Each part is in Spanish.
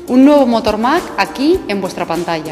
Un nuevo motor Mac aquí en vuestra pantalla.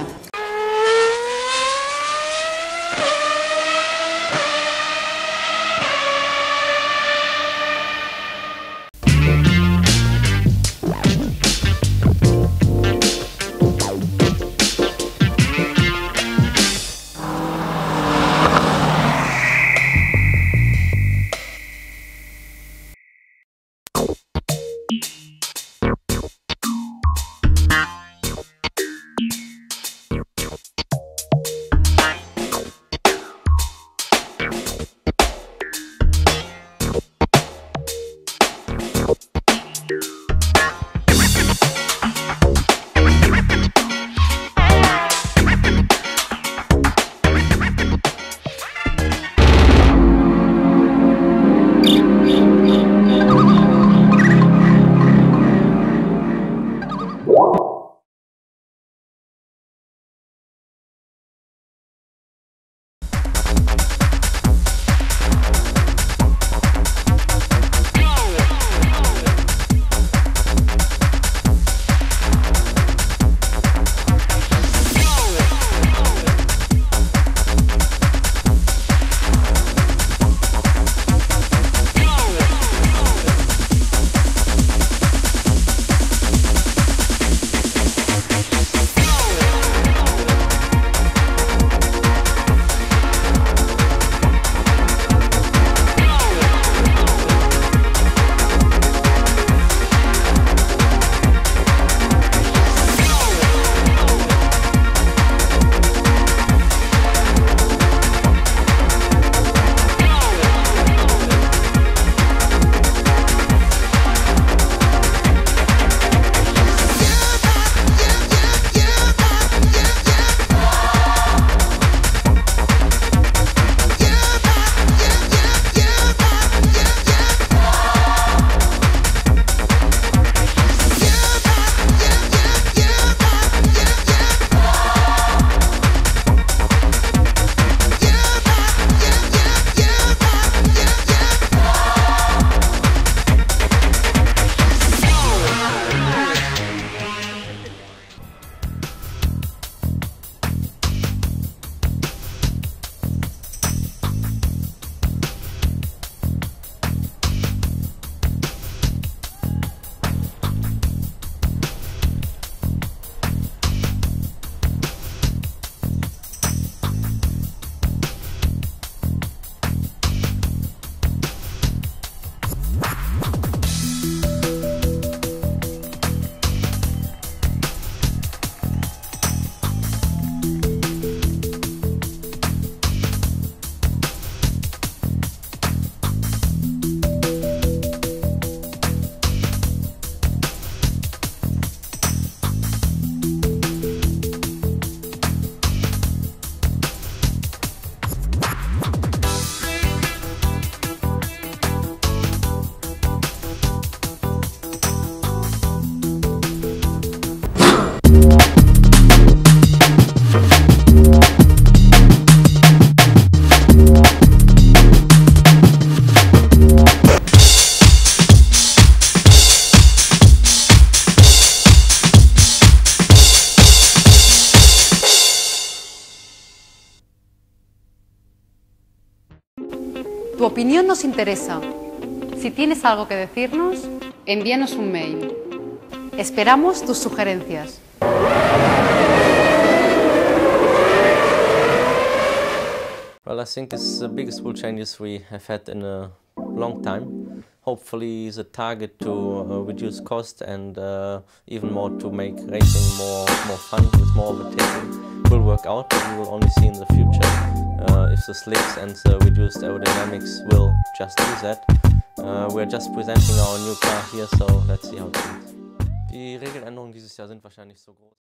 Tu opinión nos interesa. Si tienes algo que decirnos, envíanos un mail. Esperamos tus sugerencias. Well, I think it's the biggest rule changes we have had in a long time. Hopefully the target to reduce cost and even more to make racing more fun with more overtaking will work out, but we will only see in the future if the slicks and the reduced aerodynamics will just do that. We're just presenting our new car here, so let's see how it goes. Die Regeländerungen dieses Jahr sind wahrscheinlich so groß.